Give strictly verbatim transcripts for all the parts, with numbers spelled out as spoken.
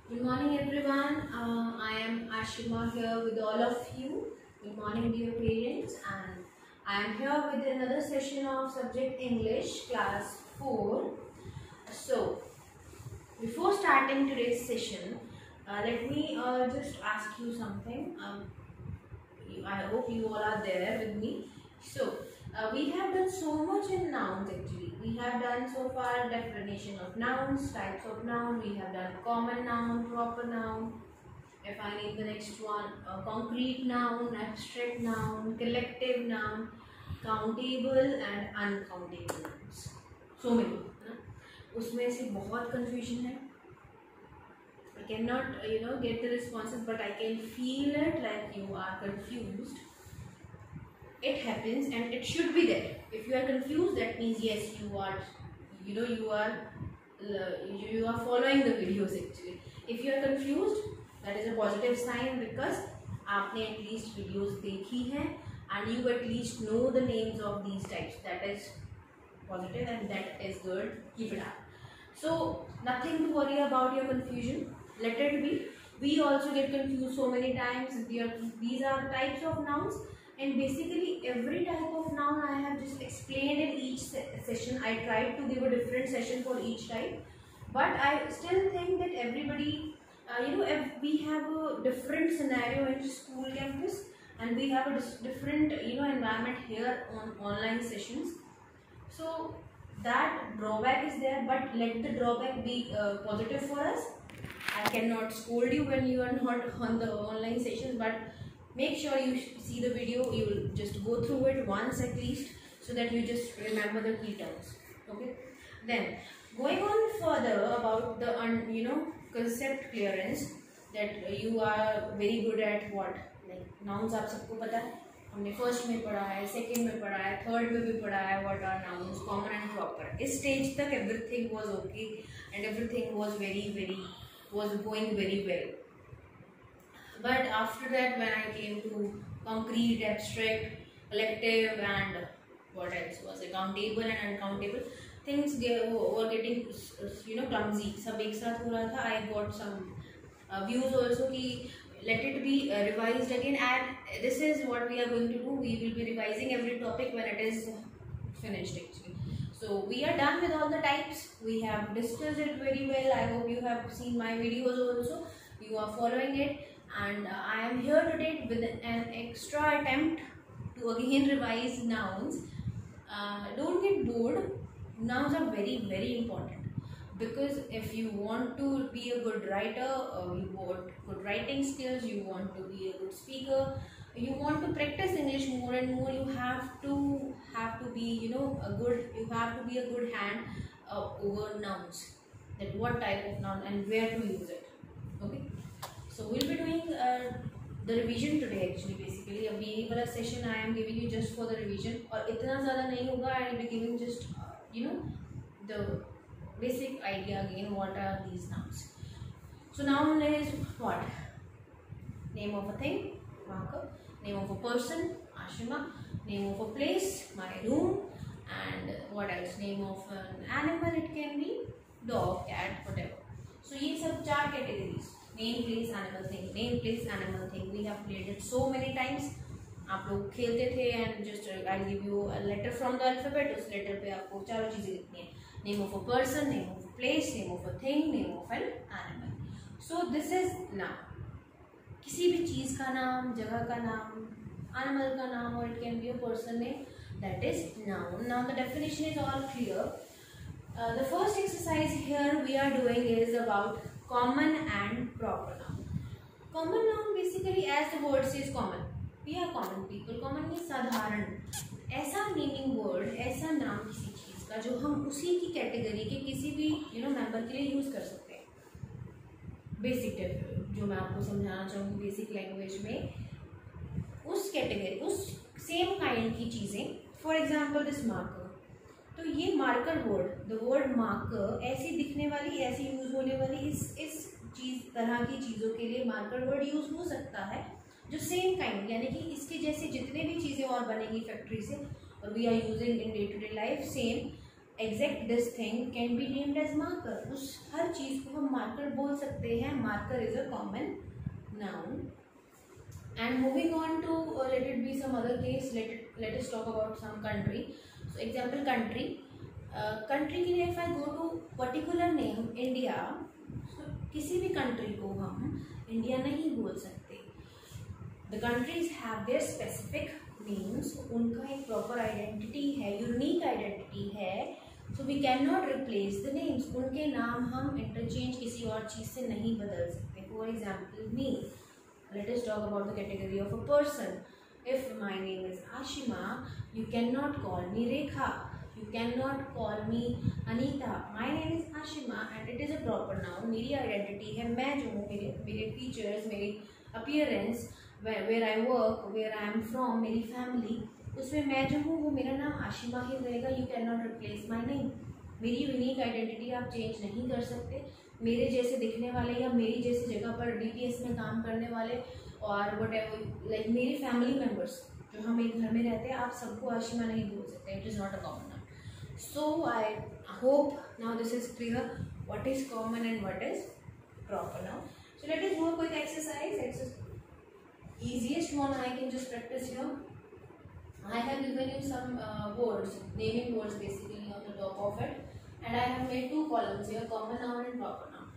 Good morning everyone. Uh, I am Ashima here with all of you. Good morning dear parents, and I am here with another session of subject English class four. So before starting today's session, uh, let me uh, just ask you something. Um, you, I hope you all are there with me. So uh, we have done so much in nouns actually. We have done so far definition of nouns, types of noun. We have done common noun, proper noun. If I need the next one, a concrete noun, abstract noun, collective noun, countable and uncountable nouns. So many. ना? उसमें से बहुत confusion है. I cannot, you know, get the responses, but I can feel it like you are confused. It happens, and it should be there. If you are confused, that means yes, you are, you know, you are, you are following the videos actually. If you are confused, that is a positive sign because आपने at least videos देखी हैं and you at least know the names of these types. That is positive and that is good. Keep it up. So nothing to worry about your confusion. Let it be. We also get confused so many times. These are the types of nouns, and basically every type of noun I have just explained in each session. I tried to give a different session for each type, but I still think that everybody, uh, you know, if we have a different scenario in school campus and we have a different, you know, environment here on online sessions. So that drawback is there, but let the drawback be uh, positive for us. I cannot scold you when you are not on the online sessions, but make sure you see the video. You will just go through it once at least so that you just remember the key terms. Okay. Then going on further about the un, you know concept clearance, that you are very good at what, like nouns आप सबको पता है, हमने first में पढ़ा है, second में पढ़ा है, थर्ड में भी पढ़ा है what are nouns, common and proper. इस स्टेज तक everything was okay and everything was very very was going very well. But after that, when I came to concrete, abstract, collective and what else was it, countable and uncountable, things get, were getting you know clumsy. सब एक साथ हो रहा था. I got some uh, views also कि let it be uh, revised again, and this is what we are going to do. We will be revising every topic when it is finished actually. So we are done with all the types. We have discussed it very well. I hope you have seen my videos also. You are following it, and uh, I am here today with an extra attempt to again revise nouns. Uh, don't get bored. Nouns are very very important, because if you want to be a good writer, uh, you want good writing skills, you want to be a good speaker, you want to practice English more and more, you have to have to be you know a good you have to be a good hand uh, over nouns, that what type of noun and where to use it. Okay, so we'll be doing uh, the revision today actually. Basically abhi ye wala session I am giving you just for the revision, aur itna zyada nahi hoga. I will be giving just uh, you know the basic idea again, what are these nouns. So noun is what? Name of a thing, marker. Name of a person, Ashima. Name of a place, my room. And what else? Name of an animal, it can be dog, cat, whatever. So ये सब चार categories: name, place, animal, thing. Name, place, animal, thing. We have played it so many times. आप लोग खेलते थे, and just I'll give you a letter from the alphabet. उस letter पे आपको चारों चीजें लिखनी है. Name of a person, name of a place, name of a thing, name of an animal. So this is noun. किसी भी चीज़ का नाम, जगह का नाम, एनिमल का नाम, और it can be a person name, that is noun. Now the definition is all clear. The first exercise here we are doing is about common and proper noun. Common noun basically as the word says common, we are common people. Common means साधारण, ऐसा meaning word, ऐसा नाम किसी चीज़ का जो हम उसी की कैटेगरी के किसी भी यू नो मेंबर के लिए यूज कर सकते हैं. बेसिक जो मैं आपको समझाना चाहूँगी बेसिक लैंग्वेज में, उस कैटेगरी, उस सेम काइंड की चीज़ें. For example this marker. तो ये marker word, the word marker, ऐसी दिखने वाली, ऐसी यूज होने वाली इस इस चीज़ तरह की चीज़ों के लिए मार्कर वर्ड यूज हो सकता है जो सेम काइंड, यानी कि इसके जैसे जितने भी चीज़ें और बनेंगी फैक्ट्री से और we are using in day to day life, same exact this thing can be named as marker. उस हर चीज को हम मार्कर बोल सकते हैं. Marker is a common noun. And moving on to uh, let it be some other case. Let it let us talk about some country. So example country. Uh, country के लिए if I go to particular name India, so किसी भी country को हम India नहीं बोल सकते. The countries have their specific names. उनका एक proper identity है, unique identity है. So we cannot replace the names. उनके नाम हम interchange किसी और चीज़ से नहीं बदल सकते. For example me. Let us talk about the category of a person. If my name is Ashima, you cannot call me Rekha. You cannot call me Anita. My name is Ashima and it is a proper noun. मेरी identity है, मैं जो हूँ, मेरे मेरे features, मेरी appearance, where where I work, where I am from, मेरी family, उसमें मैं जो हूँ वो मेरा नाम आशिमा ही रहेगा. You cannot replace my name. मेरी यूनिक आइडेंटिटी आप चेंज नहीं कर सकते. मेरे जैसे दिखने वाले या मेरी जैसी जगह पर डीपीएस में काम करने वाले और वट एवर लाइक मेरी फैमिली मेम्बर्स जो हम एक घर में रहते हैं, आप सबको आशिमा नहीं बोल सकते. It is not a common noun. So I hope now this is clear what is common and what is proper noun. So let us work with exercise. easiest one I can just practice here. I have given you some uh, words, naming words basically on the top of it, and I have made two columns here, common noun and proper noun.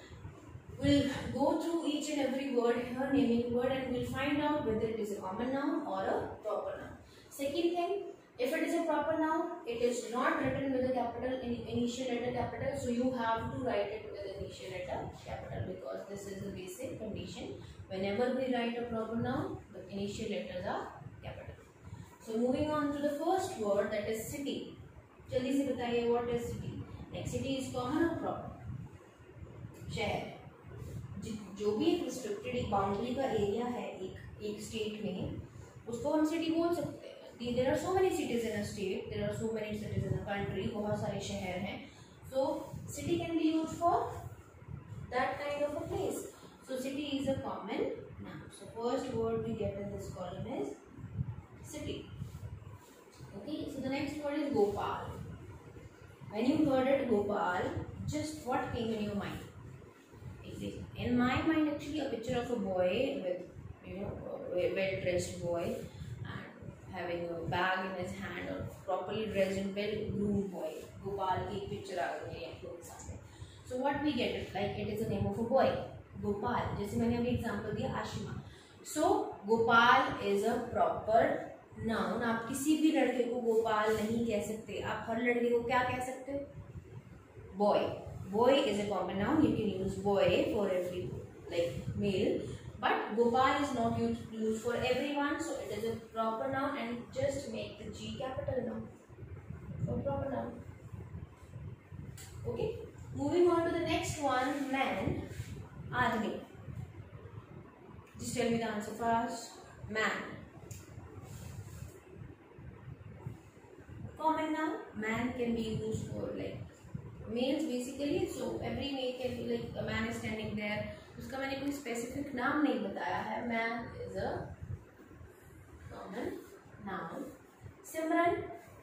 We'll go through each and every word here, naming word, and we'll find out whether it is a common noun or a proper noun. Second thing, if it is a proper noun, it is not written with a capital in initial letter capital, so you have to write it with initial letter capital because this is the basic condition. Whenever we write a proper noun, the initial letters are capital. So moving on to the first word, that is city. जल्दी से बताइए what is city. Next, city is common or proper? शहर. जो भी एक restricted एक boundary का area है एक एक state में, उसको हम city बोल सकते हैं. There are so many cities in a state. There are so many cities in a country. बहुत सारे शहर हैं. So city can be used for that kind of a place. So city is a common noun. So first word we get in this column is city. Okay. So the next word is Gopal. When you heard it Gopal, just what came in your mind? In my mind, actually, a picture of a boy with, you know, a well-dressed boy and having a bag in his hand, or properly dressed and well-groomed boy. Gopal की picture आ गई है आपके सामने. So what we get it like? It is the name of a boy. Gopal. जैसे मैंने अभी example दिया Ashima. So Gopal is a proper noun. आप किसी भी लड़के को गोपाल नहीं कह सकते. आप हर लड़के को क्या कह सकते? Boy. Boy is a common noun. You can use boy for every like male, but Gopal is not used, used for everyone. So it is a proper noun, and just make the G capital now for proper noun. Okay. Moving on to the next one, man. Admi. Just tell me the answer first. Man. Common noun. Man can be used for like males basically. So every male can be like a man is standing there. उसका मैंने कोई specific नाम नहीं बताया है. Man is a common noun. Simran.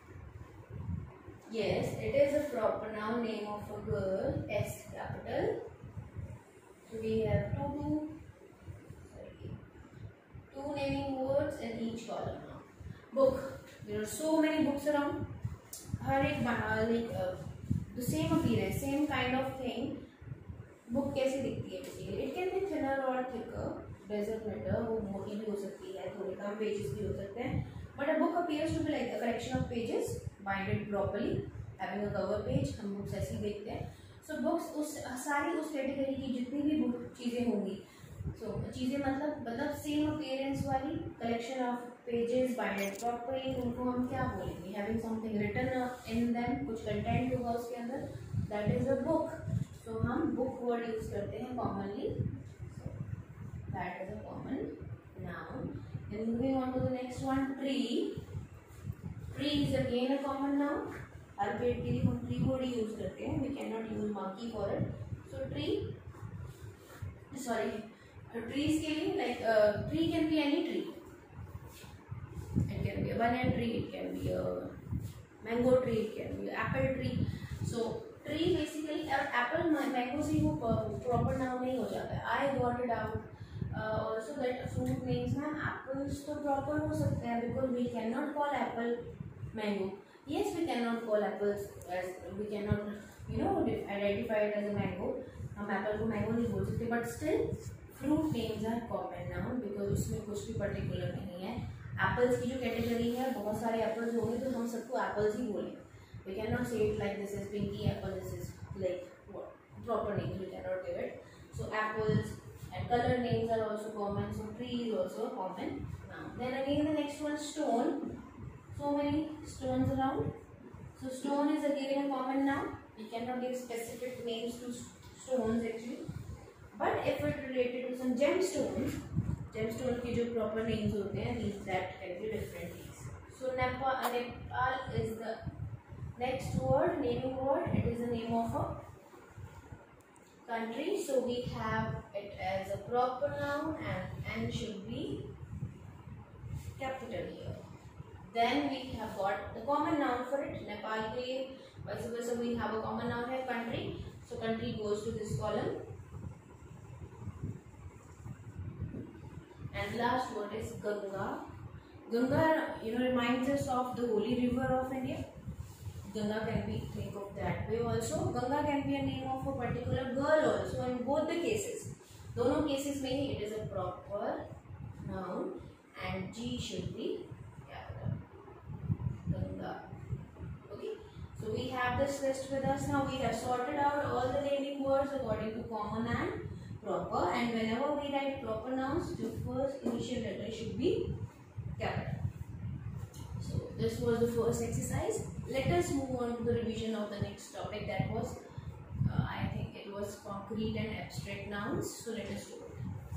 Yes, it is a proper noun. Name of a girl. S capital. So we have two, two, sorry, two naming words in each column now. Book. There are so many books around. हर एक like uh, the same appearance, same kind of thing. Book कैसे दिखती है basically? It can be thinner or thicker. Doesn't matter. वो मोटी भी हो सकती है, थोड़े कम pages भी हो सकते हैं. But a book appears to be like a collection of pages, binded properly, having a cover page. हम books ऐसे ही देखते हैं. So books उस सारी उस कैटेगरी की जितनी भी बुक चीज़ें होंगी, so चीज़ें मतलब मतलब सेम अपीयरेंस वाली collection of pages binded properly, उनको हम क्या बोलेंगे? Having something written in them, कुछ कंटेंट होगा उसके अंदर, that is a book. So हम बुक वर्ड यूज करते हैं commonly. That is a common noun. Then moving on to the next one, tree. Tree is again a common noun. हर पेड़ के लिए हम ट्री वर्ड यूज करते हैं. We can not use monkey for it. So tree, sorry, trees के लिए like tree can be any tree. It can be a banana tree, it can be a mango tree, it can be apple tree. So tree basically uh, apple mango से वो proper noun नहीं हो जाता है. I got it out. Uh, also that fruit names ma'am apples तो proper हो सकते हैं because we cannot call apple mango. Yes, we cannot call apples as we cannot you know identify it as a mango. हम apple को mango नहीं बोल सकते, but still fruit names are common noun because उसमें कुछ भी particular नहीं है. Apples की जो category है बहुत सारे apples होंगे तो हम सबको apples ही बोलेंगे. We cannot say it like this is pinky apple, this is like what proper names we cannot give it. So apples and color names are also common. So tree is also common noun. Then again the next one, stone. So many stones around. So stone is again a common noun. We cannot give specific names to stones actually. But if it related to some gemstones, gemstone की जो proper names होते हैं, these that can be different things. So Nepal, Nepal is the next word, naming word. It is the name of a country. So we have it as a proper noun and N should be capital here. Then we have got the common noun for it. Nepal के लिए वैसे वैसे we have a common noun है country. So country goes to this column. And last word is Ganga. Ganga, you know, reminds us of the holy river of India. Ganga can be think of that way also. Ganga can be a name of a particular girl also in both the cases. दोनों cases में ही it is a proper noun and G should be capital. Ganga. Okay. So we have this list with us now. We have sorted out all the naming words according to common and proper. And whenever we write proper nouns, the first initial letter should be capital. So this was the first exercise. Let us move on to the revision of the next topic. That was, uh, I think it was concrete and abstract nouns. So let us do it.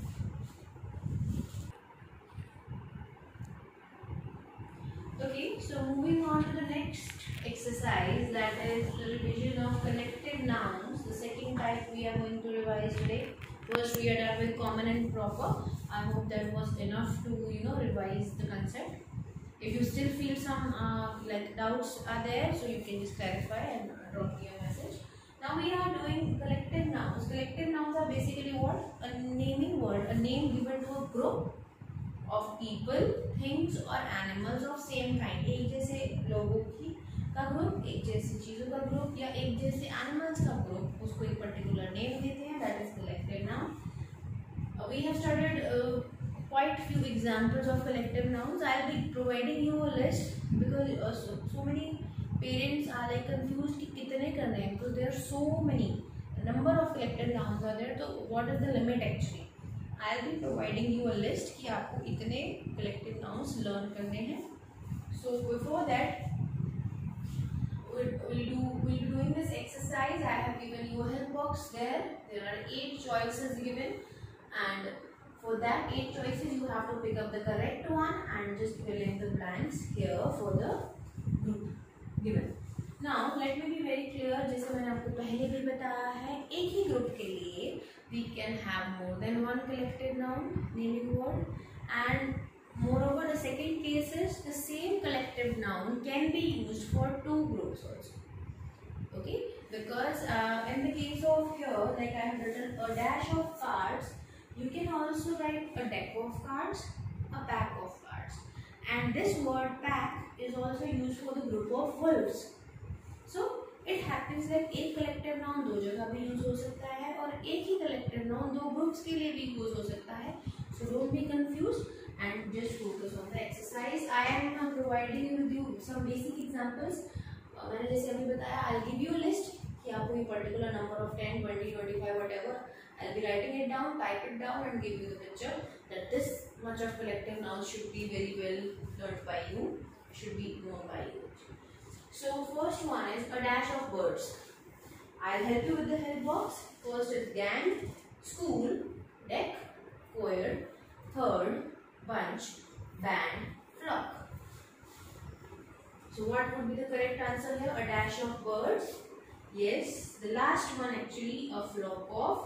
Okay, so moving on to the next exercise, that is the revision of collective nouns. The second type we are going to revise today. First we are done with common and proper. I hope that was enough to you know revise the concept. If you still feel some uh, like doubts are there, so you can just clarify and drop me a message. Now we are doing collective nouns. Collective nouns are basically what? A naming word, a name given to a group of people, things or animals of same kind. एक जैसे लोगों की का group, एक जैसी चीजों का group या एक जैसे एनिमल्स का ग्रुप, उसको एक पर्टिकुलर नेम देते हैं. That is collective noun. Uh, we have studied uh, quite few examples of collective nouns. I will be providing you a list because uh, so, so many parents are like confused कि कितने करने हैं, because there are so many number of collective nouns are there. So what is the limit actually? I will be providing you a list कि आपको इतने collective nouns learn करने हैं. So before that, we'll, we'll do we'll be doing this exercise. I have given you a help box there. There are eight choices given, and for that eight choices you have to pick up the correct one and just fill in the blanks here for the group given. Now let me be very clear. जैसे मैंने आपको पहले भी बताया है, एक ही group के लिए we can have more than one collective noun naming word, and moreover the second case is the same collective noun can be used for two groups also. Okay, because uh, in the case of here, like I have written a dash of cards, you can also write a deck of cards, a pack of cards, and this word pack is also used for the group of wolves. So it happens like एक collective noun दो जगह भी use हो सकता है और एक ही collective noun दो ग्रुप्स के लिए भी यूज हो सकता है. So don't be confused and just focus on the exercise. I am now providing you with you some basic examples. uh, मैंने जैसे अभी बताया, I'll give you a list कि आपको ये particular number of ten, twenty, twenty-five whatever. I'll be writing it down, type it down and give you the picture that this much of collective nouns should be very well learned by you, should be known by you. So first one is a dash of birds. I'll help you with the help box. First is gang, school, deck, choir, third, bunch, band, flock. So what would be the correct answer here? A dash of birds. Yes, the last one actually, a flock of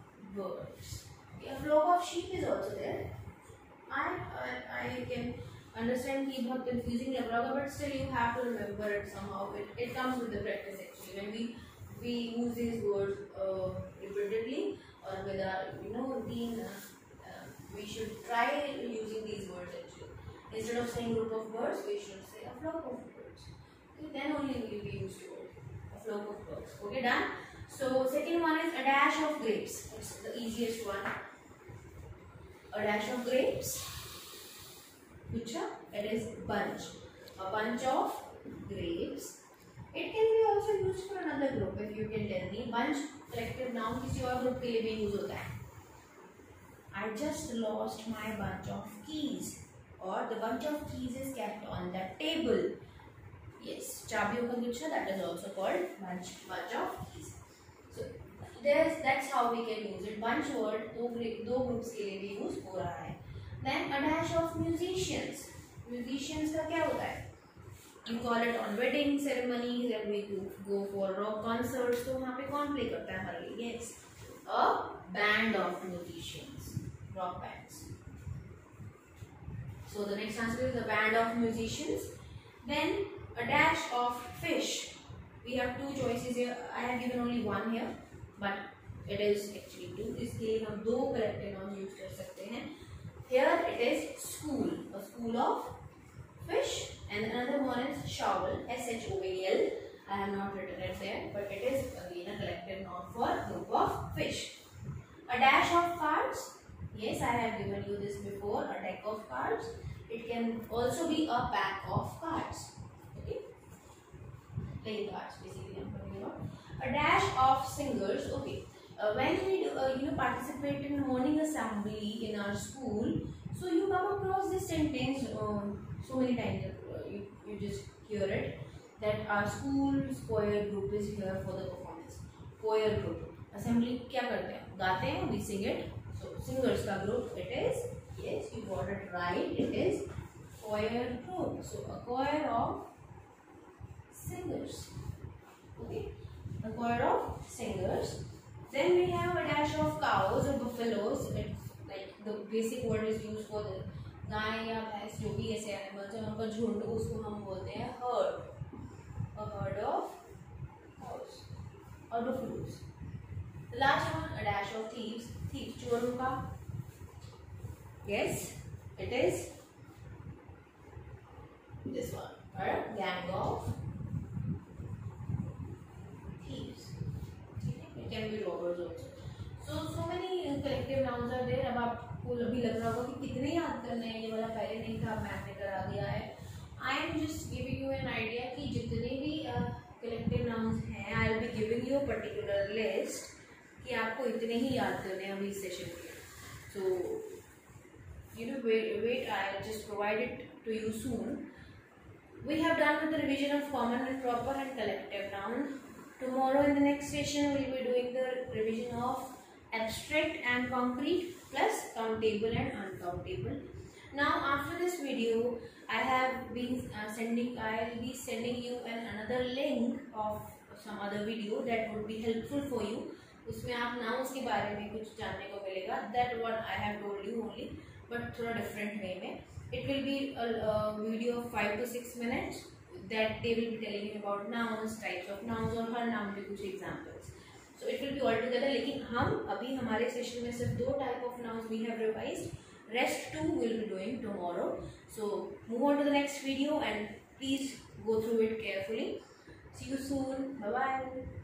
birds. A flock of sheep is also there. I, I, I can understand कि बहुत confusing लग रहा होगा, but still you have to remember it somehow. It it comes with the practice actually. When we we use these words uh, repeatedly or with our you know routine, uh, uh, we should try using these words actually. Instead of saying group of birds, we should say a flock of birds. Okay, then only will we use the word a flock of birds. Okay, done. So second one is a dash of grapes. It's the easiest one. A dash of grapes. Guchha. It is bunch. A bunch of grapes. It can be also used for another group if you can tell me. Bunch collective noun किसी और group के लिए भी use होता है. I just lost my bunch of keys. Or the bunch of keys is kept on the table. Yes, चाबियों का गुच्छा, that is also called bunch bunch of keys. So there's that's how we can use it. Bunch word दो दो groups के लिए भी use हो रहा है. Then a dash of musicians. Musicians का क्या होता है? You call it on wedding ceremonies and we go for rock concerts. तो वहाँ पे कौन play करता है हमारे लिए? Yes, a band of musicians, rock bands. So the next answer is a band of musicians. Then a dash of fish. We have two choices here. I have given only one here, but it is actually two. इसलिए हम दो collective nouns use कर सकते हैं. Here it is school, a school of fish, and another one is shovel, S H O V E L. I have not written it there, but it is again a collective noun for group of fish. A dash of cards. Yes, I have given you this before. A deck of cards. It can also be a pack of cards. Okay, playing cards basically I'm talking about. A dash of singers. Okay. Uh, when we do, uh, you know participate in morning assembly in our school, so you come across this sentence um, so many times. Uh, you, you just hear it that our school's choir group is here for the performance. Choir group. Assembly क्या करते हैं? गाते हैं. We sing it. So singers का group it is. Yes, you got it right. It is choir group. So a choir of singers. Okay, a choir of singers. Then we have a dash of cows or buffaloes. It's like the basic word is used for the गाय या भैंस जो भी ऐसे animals हैं उनका झुंड, उसको हम बोलते हैं herd. A herd of cows or buffaloes. The last one, a dash of thieves. Thieves चोरों का. Yes, it is this one. A gang of thieves. It can be robbers also. So so many collective nouns are there. अब आपको अभी लग रहा होगा कि कितने याद करने हैं, ये वाला पहले नहीं था, मैम ने करा दिया है. I am just giving you an idea कि जितने भी collective nouns हैं, I will be giving you a particular list कि आपको इतने ही याद करने हैं अभी इस सेशन में. So you know wait wait I'll just provide it to you soon. We have done with the revision of common and proper and collective noun. Tomorrow in the next session we will be doing the revision of abstract and concrete plus countable and uncountable. Now after this video I have been uh, sending I will be sending you an another link of some other video that would be helpful for you. उसमें आप nouns के बारे में कुछ जानने को मिलेगा. That what I have told you only, but थोड़ा different way में. It will be a, a video of five to six minutes that they will be telling you about nouns, types of nouns और हर noun के कुछ examples. So it will be all together. लेकिन हम अभी हमारे session में सिर्फ दो type of nouns we have revised. Rest two we will be doing tomorrow. So move on to the next video and please go through it carefully. See you soon. Bye bye.